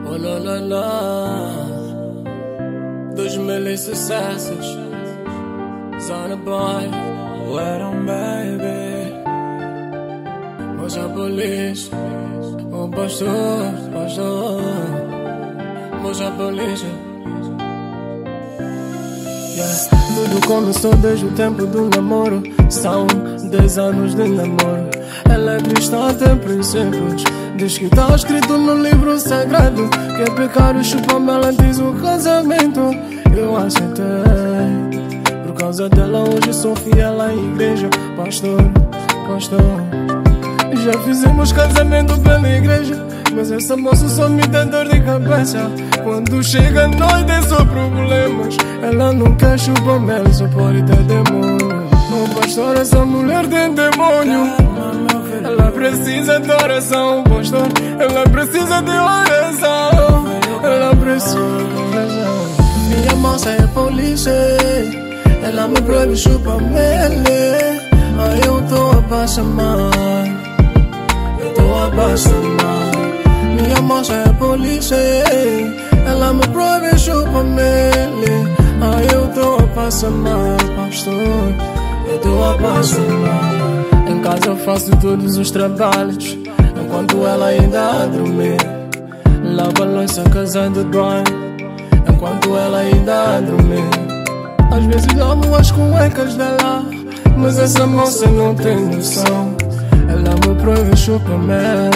Oh não, não, não. 2000 e sucessos. Zona Boy. Let 'em baby. Moja polícia. Oh pastor, pastor. Moja polícia. Yeah. Tudo começou desde o tempo do namoro. São 10 anos de namoro. Ela é cristã, tem princípios. Diz que tá escrito no livro sagrado que é pecado chupar ela diz o casamento. Eu aceitei. Por causa dela hoje sou fiel à igreja. Pastor, pastor. Já fizemos casamento pela igreja, mas essa moça só me dá dor de cabeça. Quando chega a noite é só problemas. Ela não quer chupar mel, só pode ter demônio. Oh pastor, essa mulher tem demônio. Ela precisa de oração, pastor. Ela precisa de oração. Ela precisa de oração. Minha moça é polícia. Ela me proíbe chupar mel. Aí eu tô apaixonado. Eu tô apaixonado. Minha moça é polícia. Ela me proíbe chupar mel. Aí eu tô apaixonado, pastor. Eu tô apaixonado. Em casa eu faço todos os trabalhos enquanto ela ainda a dormir. Lava a louça, casa de banho enquanto ela ainda a dormir. Às vezes lavo as cuecas dela, mas essa moça não tem noção. Ela me proíbe chupar mel.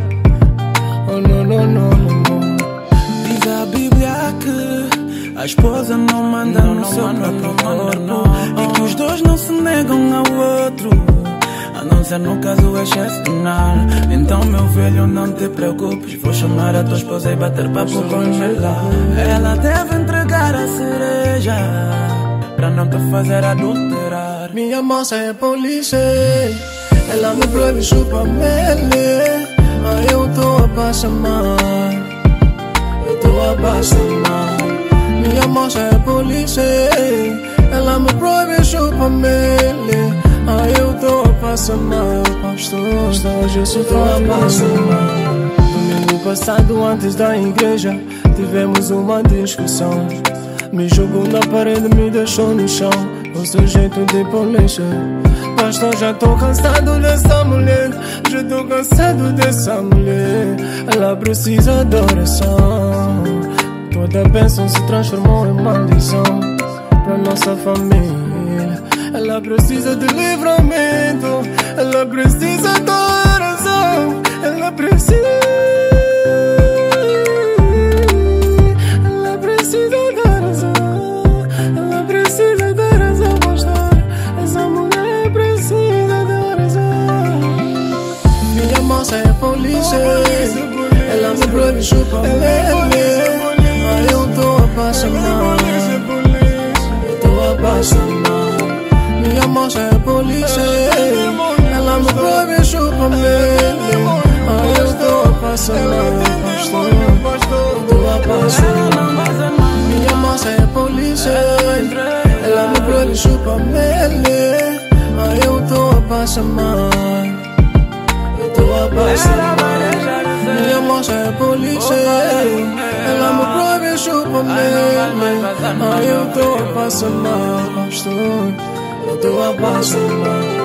Oh não, não, não, não. Diz a Bíblia que a esposa não manda no seu próprio corpo e que os dois não se negam ao outro, a não ser no caso excepcional. Então meu filho, não te preocupes, vou chamar a tua esposa e bater papo com ela. Ela deve entregar a cereja pra não te fazer adulterar. Minha moça é polícia. Ela me proíbe chupar mel. Aí eu tô apaixonado. Eu tô apaixonado. Minha moça é polícia. Ela me proíbe chupar mel. Aí eu tô apaixonado, pastor. Hoje eu tô apaixonado. Domingo passado, antes da igreja, tivemos uma discussão. Me jogou na parede, me deixou no chão. O seu jeito de polícia. Pastor, já tô cansado dessa mulher. Já tô cansado dessa mulher. Ela precisa de oração. Toda bênção se transformou em maldição pra nossa família. Ela precisa de livramento. Ela precisa de oração. Ela precisa. Ela precisa de oração. Ela precisa de oração, pastor. Essa mulher precisa de oração. Minha moça é polícia. Ela me proíbe chupar mel. Aí eu tô apaixonado. Eu tô apaixonado. Minha moça é polícia. Ela me proíbe chupar mel. Aí eu tô apaixonado, pastor. Eu tô apaixonado. Minha moça é polícia. Ela me proíbe chupar mel. Aí eu tô apaixonado. Eu tô apaixonado. Minha moça é polícia. Ela me proíbe chupar mel. Aí eu tô apaixonado, pastor. Eu tô apaixonado.